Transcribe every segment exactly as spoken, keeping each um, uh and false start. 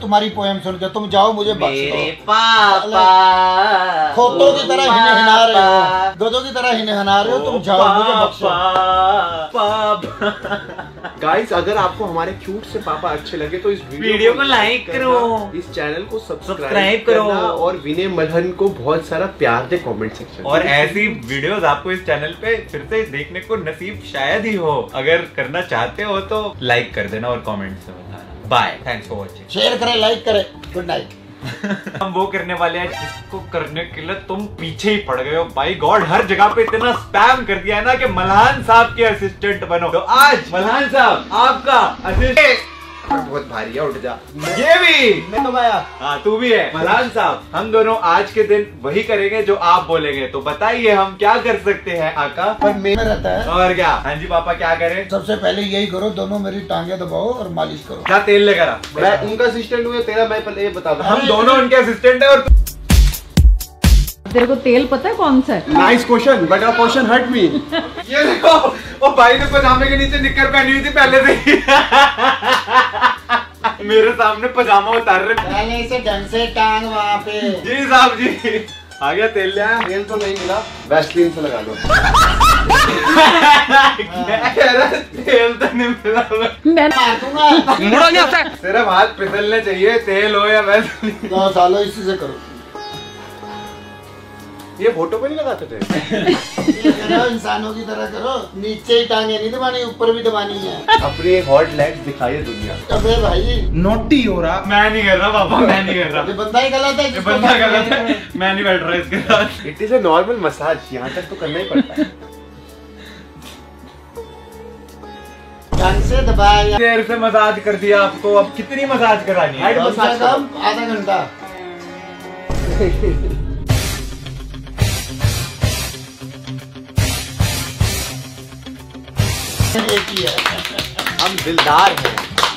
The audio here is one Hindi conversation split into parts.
तुम्हारी पोएम सुन के तुम जाओ, मुझे बख्श दो। मेरे पापा खोतों की तरह हिने हिना रहे हो, गधों की तरह हिने हिना रहे हो, तुम जाओ, मुझे बख्शो। गाइस, अगर आपको हमारे क्यूट से पापा अच्छे लगे तो इस वीडियो को लाइक करो, इस चैनल को सब्सक्राइब करो और विनय मल्हन को बहुत सारा प्यार दे कमेंट सेक्शन। और ऐसी वीडियोस आपको इस चैनल पे फिर से देखने को नसीब शायद ही हो। अगर करना चाहते हो तो लाइक कर देना और कमेंट्स में बताना। Bye, thanks for watching. Share करें, लाइक करें, गुड नाइट। हम वो करने वाले हैं जिसको करने के लिए तुम पीछे ही पड़ गए हो। बाई गॉड, हर जगह पे इतना स्पैम कर दिया है ना कि मल्हान साहब के असिस्टेंट बनो। तो आज मल्हान साहब आपका असिस्टेंट बहुत भारी है, उठ जा। ये भी मैं तो आया। हाँ, तू भी है। मल्हान साहब, हम दोनों आज के दिन वही करेंगे जो आप बोलेंगे। तो बताइए हम क्या कर सकते हैं आका? पर मेरा रहता है और क्या? हाँ जी पापा, क्या करें? सबसे पहले यही करो, दोनों मेरी टांगे दबाओ और मालिश करो। क्या तेल लेकर आ? मैं उनका असिस्टेंट हूँ, तेरा मैं पहले ये बता दूं। हम दोनों उनके असिस्टेंट है। और तेरे को तेल पता है कौन सा है? Nice question, but a question hurt me. ये देखो, वो भाई ने पजामे के नीचे निक्कर पहनी हुई थी पहले से ही। मेरे सामने पजामा उतार रहे। पहले इसे ढंग से टांग वहाँ पे। जी साहब जी, आ गया तेल। लिया तेल तो नहीं मिला, वैसलीन से लगा लो। तेल तो नहीं मिला, मैं मार दूंगा। मुड़ा नहीं होता। सिर्फ हाथ फिसलने चाहिए, तेल हो या वैसे। दो सालों इसी से करो। ये फोटो पे नहीं लगाते थे? ये करो, इंसानों की तरह करो। नीचे ही टांगे नहीं दबानी, ऊपर भी दबानी है। अपने हॉट लेग्स दिखाइए दुनिया। अबे भाई, नोटी हो रहा। मैं नहीं कर रहा पापा, मैं नहीं कर रहा। ये बंदा ही गलत है। ये बंदा गलत है, मैं नहीं बैठ रहा इसके साथ। It is a normal massage, यहाँ तक तो करना ही पड़ता है। ढंग से दबाया। देर से मसाज कर दिया आपको, अब कितनी मसाज करानी है? कम से कम आधा घंटा। एक ही है। हम दिलदार हैं।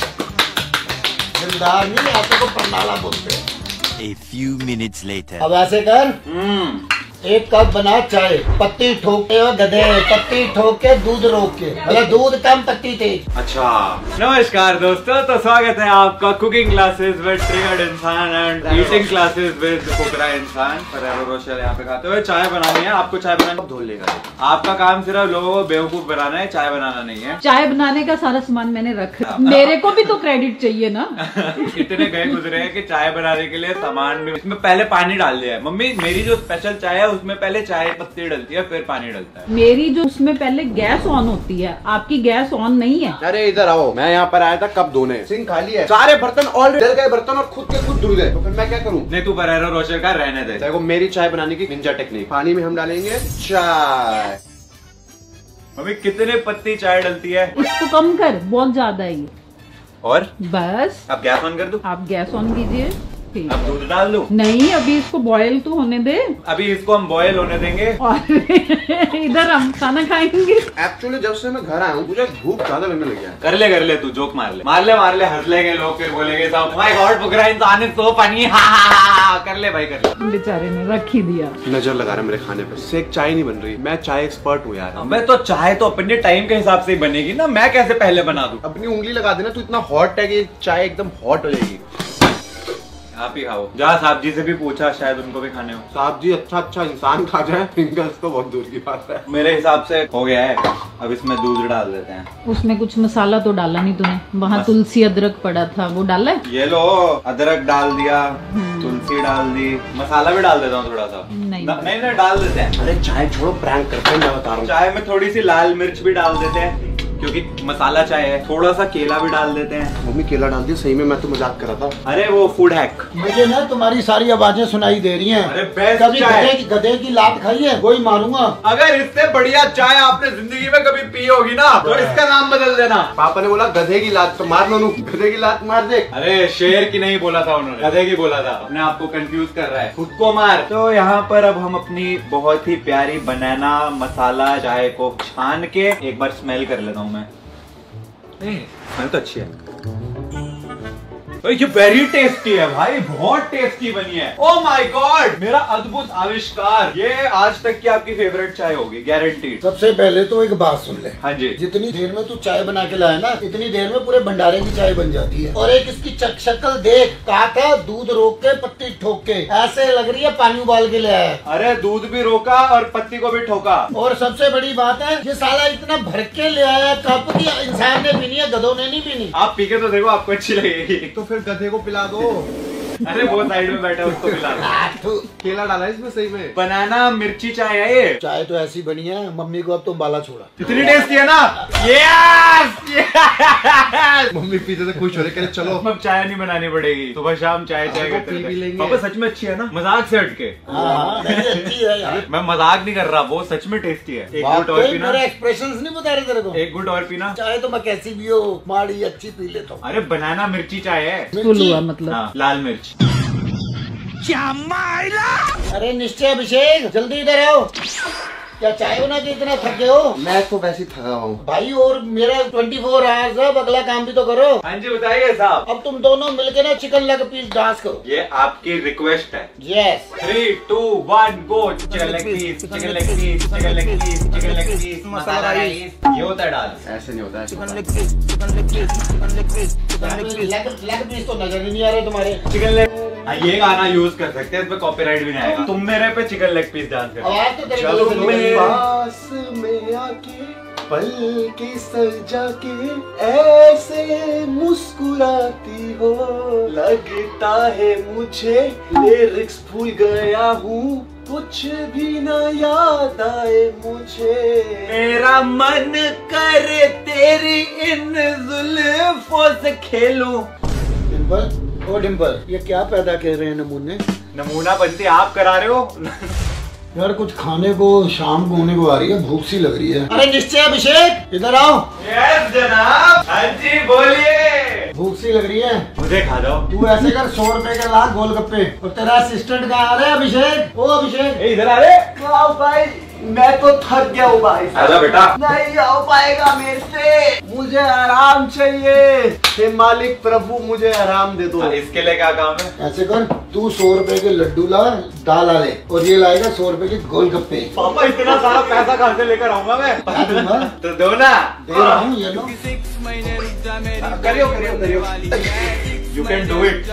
दिलदार नहीं, आते को परनाला बोलते हैं। A few minutes later. अब ऐसे कर, एक कप बना चाय, पत्ती ठोके हो गधे, पत्ती ठोक के दूध रोक के, मतलब दूध कम पत्ती तेज। अच्छा, नमस्कार दोस्तों, तो स्वागत है आपका कुकिंग क्लासेस विद ट्रिगर्ड इंसान एंड ईटिंग क्लासेस विद कुकरा इंसान। फरेरो रोशर यहाँ पे खाते हुए चाय बनानी है। आपको चाय बनानी धो लेगा। आपका काम सिर्फ लोगों को बेवकूफ बनाना है, चाय बनाना नहीं है। चाय बनाने का सारा सामान मैंने रख, मेरे को भी तो क्रेडिट चाहिए ना। इतने गए गुजरे हैं कि चाय बनाने के लिए सामान भी, इसमें पहले पानी डाल दिया है। मम्मी, मेरी जो स्पेशल चाय है उसमें पहले चाय पत्ती डलती है, फिर पानी डलता है। मेरी जो उसमें पहले गैस ऑन होती है, आपकी गैस ऑन नहीं है। अरे इधर आओ, मैं यहाँ पर आया था कप धोने, सिंक खाली है, सारे बर्तन ऑलरेडी जल गए बर्तन और खुद के खुद धुल गए, तो फिर मैं क्या करूँ? नहीं, तू फरेरो रोशर का रहने दे। देखो, मेरी चाय बनाने की निंजा टेक्निक। पानी में हम डालेंगे चाय। मम्मी, कितने पत्ती चाय डलती है? इसको कम कर, बहुत ज्यादा है ये। और बस अब गैस ऑन कर दूं? आप गैस ऑन कीजिए। ठीक। अब दूध डाल दूं? नहीं, अभी इसको बॉयल तो होने दे। अभी इसको हम बॉयल होने देंगे और इधर हम खाना खाएंगे। एक्चुअली जब से मैं घर आया हूँ मुझे भूख ज्यादा लगने लगी है। कर ले कर ले, तू जोक मार ले मार ले मार ले, हंस लेंगे लोग, फिर बोलेंगे सब माय गॉड पुकरा इंसान इज सो फनी। कर ले भाई, कर ले। बेचारे ने रख ही दिया। नजर लगा रहा है मेरे खाने पे, सेक चाय नहीं बन रही। मैं चाय एक्सपर्ट हूँ यार। मैं तो चाय तो अपने टाइम के हिसाब से ही बनेगी ना, मैं कैसे पहले बना दूं? अपनी उंगली लगा देना, तू इतना हॉट है कि चाय एकदम हॉट हो जाएगी। आप ही खाओ। जा साहब जी से भी पूछा, शायद उनको भी खाने हो। साहब जी अच्छा अच्छा इंसान खा जाए, फिंगर्स तो बहुत दूर की बात है। मेरे हिसाब से हो गया है। अब इसमें दूध डाल देते हैं। उसमें कुछ मसाला तो डाला नहीं तूने, वहाँ तुलसी अदरक पड़ा था, वो डाला है? ये लो, अदरक डाल दिया, तुलसी डाल दी, मसाला भी डाल देता हूँ थोड़ा सा। नहीं नहीं नहीं डाल देते हैं। अरे चाय छोड़ो, प्रैंक करते हैं, मैं बता रहा हूँ। चाय में थोड़ी सी लाल मिर्च भी डाल देते हैं क्योंकि मसाला चाय है। थोड़ा सा केला भी डाल देते हैं। मम्मी केला डाल दिया, सही में मैं तो मजाक कर रहा था। अरे वो फूड हैक। मुझे ना तुम्हारी सारी आवाजें सुनाई दे रही हैं। अरे बेस्ट कभी चाय। गधे की गधे की लात खाई है, वही मारूंगा। अगर इससे बढ़िया चाय आपने जिंदगी में कभी पी होगी ना, तो इसका नाम बदल देना। पापा ने बोला गधे की लात, तो मार लो नू, गधे की लात मार दे। अरे शेर की नहीं बोला था उन्होंने, गधे की बोला था। अपने आप को कंफ्यूज कर रहा है, खुद को मार। तो यहाँ पर अब हम अपनी बहुत ही प्यारी बनाना मसाला चाय को छान के एक बार स्मेल कर लेता हूँ मैं। स्मेल तो अच्छी है। ये वेरी टेस्टी है भाई, बहुत टेस्टी बनी है। ओ माय गॉड, मेरा अद्भुत आविष्कार। ये आज तक की आपकी फेवरेट चाय होगी गारंटीड। सबसे पहले तो एक बात सुन ले। हाँ जी। जितनी देर में तू चाय बना के लाया ना, इतनी देर में पूरे भंडारे की चाय बन जाती है। और एक इसकी चक शक्ल देख, कहा था दूध रोक के पत्ती ठोक के, ऐसे लग रही है पानी उबाल के ले आया। अरे दूध भी रोका और पत्ती को भी ठोका। और सबसे बड़ी बात है, ये साला इतना भर के ले आया कप की इंसान ने पीनी है, गधों ने नहीं पीनी। आप पी के तो देखो, आपको अच्छी लगेगी। तो फिर गधे को पिला दो। अरे वो साइड में बैठा, उसको पिला दो। केला डाला है इसमें सही में। बनाना मिर्ची चाय है ये। चाय तो ऐसी बनी है, मम्मी को अब तुम बाला छोड़ा। इतनी टेस्टी है ना। Yes yes. मम्मी पीते थे खुश हो रहे, कह रहे चलो अब चाय नहीं बनानी पड़ेगी, सुबह शाम चाय चाय हाँ, करते पी भी रहते। लेंगे। पापा सच में अच्छी है ना, मजाक से हट के। हाँ हाँ, नहीं, अच्छी है यार। मैं मजाक नहीं कर रहा, वो सच में टेस्टी है। एक गुट और वाकई पीना, मेरे एक्सप्रेशंस नहीं बता रहे तेरे को। एक गुट और पीना। चाय तो मैं कैसी भी हो, माड़ी अच्छी पी लेता हूँ। अरे बनाना मिर्ची चाय है। फुल हुआ मतलब। हाँ, लाल मिर्च। अरे निश्चय अभिषेक, जल्दी इधर आओ। क्या चाय बना के इतना थक गए हो? मैं तो वैसे ही थका हूँ भाई, और मेरा ट्वेंटी फोर आवर्स अब अगला काम भी तो करो। हाँ जी बताइए साहब। अब तुम दोनों मिलके ना चिकन लेग पीस डांस करो। ये आपकी रिक्वेस्ट है। Yes. Three two one go. Chicken leg piece, chicken leg piece, chicken leg piece, chicken leg piece, masala rice. ये होता है डांस। ऐसे नहीं होता है। Chicken leg piece, chicken leg piece, chicken leg piece, chicken leg piece. Leg piece तो नजर ही नहीं आ रहे तुम्हारे। चिकन लेग, ये गाना यूज कर सकते हैं, इसमें कॉपीराइट भी नहीं आएगा। तुम मेरे पे चिकन लेग पीस डांस कर। आवाज तो तेरे चलो गले से निकल रही है। पास में आके पल के सजा के ऐसे मुस्कुराती हो, लगता है मुझे लिरिक्स भूल गया हूँ, कुछ भी ना याद आए मुझे। मेरा मन करे तेरी इन जुल्फों से खेलूं। डिम्पल, ओ डिम्पल, ये क्या पैदा कर रहे हैं नमूने? नमूना बनती आप करा रहे हो। यार कुछ खाने को शाम को होने को आ रही है, भूख सी लग रही है। अरे निश्चय अभिषेक, इधर आओ। यस जनाब। हाँ जी बोलिए। भूख सी लग रही है, मुझे खा दो। तू ऐसे कर, सौ रुपए के ला गोलगप्पे। और तेरा असिस्टेंट कहाँ आ रहा है? अभिषेक, ओ अभिषेक, ए, इधर आ रहे। भाई मैं तो थक गया हूँ भाई। आजा बेटा। नहीं हो पाएगा मेरे से, मुझे आराम चाहिए। हे मालिक प्रभु, मुझे आराम दे दो। इसके लिए क्या काम है? ऐसे कर, तू सौ रुपए के लड्डू ला, दाल आ ले, और ये लाएगा सौ रुपए के गोलगप्पे। पापा इतना सारा पैसा कहाँ से लेकर आऊंगा मैं? क्या दूंगा? तो दो ना। दे रहा हूँ, ये लो। करियो करियो करियो। You can do it.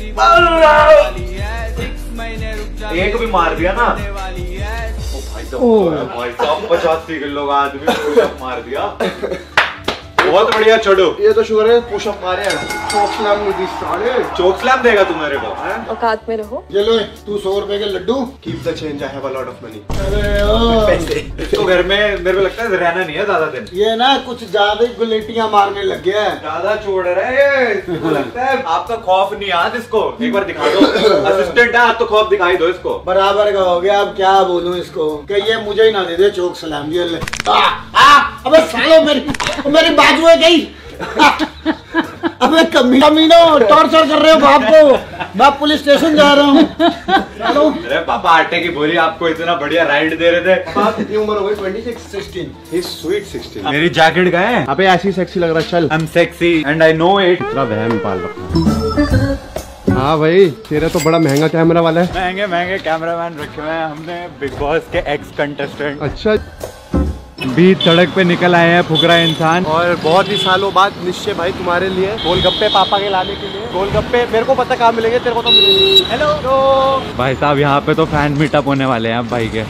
एक भी मार दिया ना। ओ भाई साहब, भाई साहब पचासी किलो का आदमी पुशअप मार दिया। बहुत बढ़िया छोड़ो। ये तो शुगर है, पुशअप मारे चोक स्लैम मुझे साले। चोक स्लैम देगा तू मेरे को? औकात में रहो। ये लो, तू सौ रुपए के laddoo. Keep the change, I have a lot of money. अरे ओ, इसको घर में मेरे को लगता है रहना नहीं है ज्यादा दिन। ये ना कुछ ज्यादा ही गुलेटियां मारने लग गया है। ज्यादा छोड़ रहा है ये। इसको लगता है आपका खौफ नहीं याद इसको। एक बार दिखा दो। असिस्टेंट है आप तो खौफ दिखाई दो इसको। बराबर का हो गया, अब क्या बोलूं इसको कि ये मुझे ही ना दे दे चोक सलाम। ये ले। आ, आ, अबे सालो, मेरी मेरी बाजू है गई। अबे कमी कमीनो, टॉर्चर कर रहे हो बाप को। मैं पुलिस स्टेशन जा रहा हूँ। चलो। अरे पापा आटे की बोरी आपको इतना बढ़िया राइड दे रहे थे। बात कितनी उम्र हो गई? Twenty six sixteen. ही स्वीट सिक्सटीन। मेरी जैकेट का है। अबे ऐसी सेक्सी लग रहा है, चल। I am sexy and I know it. इतना वहम पाल रखा। हाँ भाई, तेरा तो बड़ा महंगा कैमरा वाला है। महंगे महंगे कैमरामैन रखे हुए हैं हमने, बिग बॉस के एक्स कंटेस्टेंट। अच्छा, बीच सड़क पे निकल आए हैं फुकरा इंसान। और बहुत ही सालों बाद निश्चय भाई तुम्हारे लिए गोलगप्पे पापा के लाने के लिए। गोलगप्पे मेरे को पता कहाँ मिलेंगे, तेरे को तो मिलेंगे। हेलो तो भाई साहब यहाँ पे तो फैन मीटअप होने वाले हैं अब भाई के।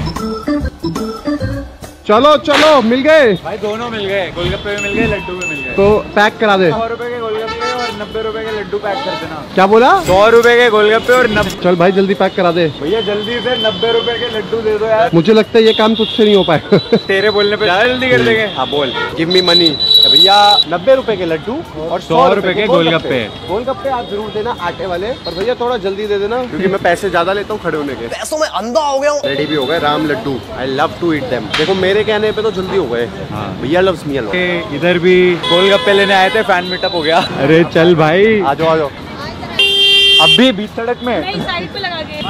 चलो चलो, मिल गए भाई दोनों मिल गए, गोलगप्पे भी मिल गए, लड्डू भी मिल गए। तो पैक करा दे। सौ रुपए के गोलगप्पे और नब्बे रुपए के लड्डू पैक कर देना। क्या बोला? सौ रुपए के गोलगप्पे और नब्बे। चल भाई जल्दी पैक करा दे। भैया जल्दी से नब्बे रुपए के लड्डू दे दो यार। मुझे लगता है ये काम तुझसे नहीं हो पाएगा। तेरे बोलने पे ज्यादा जल्दी कर देंगे। हाँ बोल। Give me money. भैया नब्बे रुपए के लड्डू और सौ रुपए के गोलगप्पे। गोलगप्पे आप जरूर देना आटे वाले, पर भैया थोड़ा जल्दी दे देना क्योंकि मैं पैसे ज्यादा लेता हूँ खड़े होने के। पैसों में अंधा हो गया हूँ। रेडी भी हो गए Ram laddoo. I love to eat them. देखो मेरे कहने पे तो जल्दी हो गए। हाँ। भैया लव्स मी अ लॉट। इधर भी गोलगप्पे लेने आए थे, फैन मीटअप हो गया। अरे चल भाई, आ जाओ आ जाओ। अभी बीच सड़क में नहीं, साइड पे लगा के।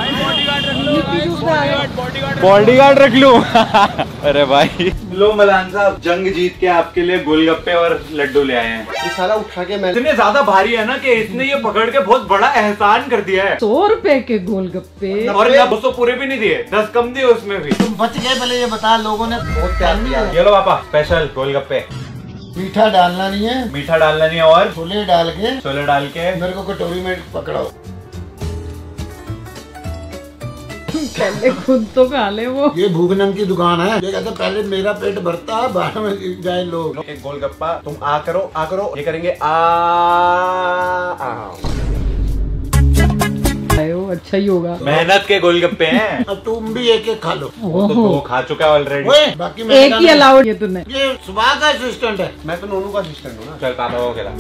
बॉडीगार्ड रख लूं। अरे भाई लो मलान साहब, जंग जीत के आपके लिए गोलगप्पे और लड्डू ले आए हैं। ये साला उठा के मैं इतने ज्यादा भारी है ना कि इसने ये पकड़ के बहुत बड़ा एहसान कर दिया है। सौ रुपए के गोलगप्पे। और दो सौ पूरे भी नहीं दिए, दस कम दिए उसमें भी। तुम बच गए, पहले ये बता। लोगों ने बहुत प्यार दिया। ये लो पापा, स्पेशल गोलगप्पे। मीठा डालना नहीं है, मीठा डालना नहीं है और छोले डाल के छोले डाल के मेरे को कटोरी में पकड़ाओ। पहले खुद तो खा ले वो। ये भूख नंग की दुकान है। ये कहते पहले मेरा पेट भरता, बाद में जाए लोग। एक गोलगप्पा तुम आ करो आ करो, ये करेंगे आ, आ। वो अच्छा ही होगा। मेहनत के गोलगप्पे हैं। अब तुम भी एक एक खा लो। वो तो वो खा चुका है ऑलरेडी। ओए, बाकी मैं एक ही अलाउड ये तूने। ये सुबह का असिस्टेंट है। मैं तो नोनू का असिस्टेंट हूँ ना। चल पापा को खिला।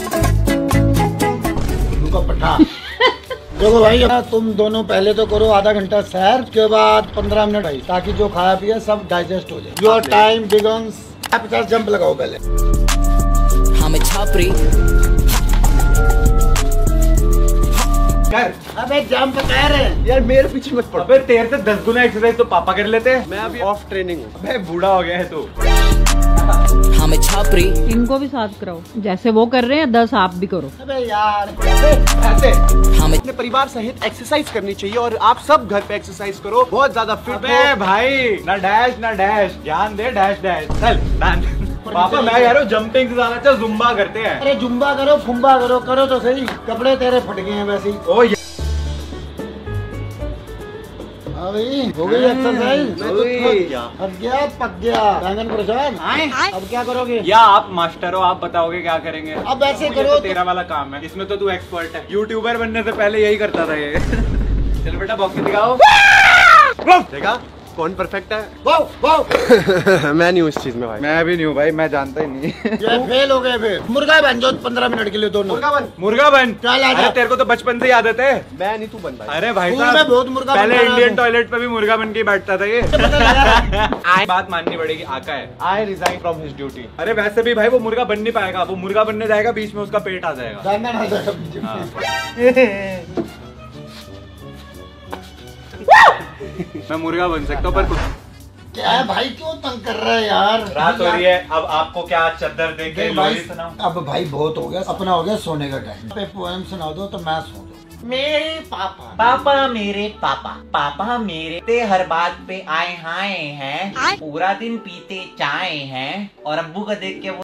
उनका पट्टा। देखो भाई, अब तुम दोनों पहले तो करो आधा घंटा सैर, उसके बाद पंद्रह मिनट भाई, ताकि जो खाया पिया सब डाइजेस्ट हो जाए। Your time begins. पचास जंप लगाओ पहले। हमें छापरी कर। अबे जंप कर। यार मेरे पीछे मत पड़। अबे तेरे से दस गुना एक्सरसाइज तो पापा कर लेते हैं। मैं अभी ऑफ ट्रेनिंग हूँ। अबे बूढ़ा हो गया है तू। हमें छापरी इनको भी साथ कराओ, जैसे वो कर रहे हैं दस आप भी करो। अबे यार, ऐसे हमें अपने परिवार सहित एक्सरसाइज करनी चाहिए और आप सब घर पे एक्सरसाइज करो, बहुत ज्यादा फिट अबे हो। भाई ना डैश ना डैश, ध्यान दे डैश डैश। चल डांस। पापा मैं यार जंपिंग से ज्यादा अच्छा जुम्बा करते हैं। अरे जुम्बा करो, फुम्बा करो, करो तो सही। कपड़े तेरे फट गए हैं वैसे ही। ओ ये- हाँ भाई, हो गई एक्सरसाइज। मैं तो थक गया। अब गया पक गया। बैंगन प्रसाद अब क्या करोगे? या आप मास्टर हो, आप बताओगे क्या करेंगे। अब ऐसे ये करो तो तो- तेरा वाला काम है, इसमें तो तू एक्सपर्ट है। यूट्यूबर बनने से पहले यही करता था ये। चल बेटा बॉक्स दिखाओ। देखा कौन परफेक्ट है? Wow wow. मैं नहीं हूँ इस चीज में भाई। मैं भी नहीं हूँ भाई, मैं जानता ही नहीं। ये फेल हो गए फिर। मुर्गा बन जाओ पंद्रह मिनट के लिए दोनों। मुर्गा बन। मुर्गा बन। चल आजा। अरे तेरे को तो बचपन से ही आदत है। मैं नहीं, तू बन भाई। अरे भाई स्कूल साहब में बहुत मुर्गा पहले बनता था इंडियन वो। टॉयलेट पे भी मुर्गा बन के ही बैठता था ये। पता लगा। बात माननी पड़ेगी, आका है। I resign from his duty. अरे वैसे भी भाई वो मुर्गा बन नहीं पाएगा, वो मुर्गा बनने जाएगा बीच में उसका पेट आ जाएगा। बैंगन आ जाएगा बीच में। हाँ। मैं मुर्गा बन सकता हूँ पर कुछ क्या है भाई, क्यों तंग कर रहा है यार? रात हो रही है। अब आपको क्या चद्दर दे के देख भाई, लोरी सुनाऊं? अब भाई बहुत हो गया, अपना हो गया सोने का टाइम। पे पोएम सुना दो तो मैं सो दूं। मेरे पापा पापा मेरे पापा पापा मेरे ते हर बात पे आए हाय हैं, पूरा दिन पीते चाय हैं, और अब्बू को देख के वो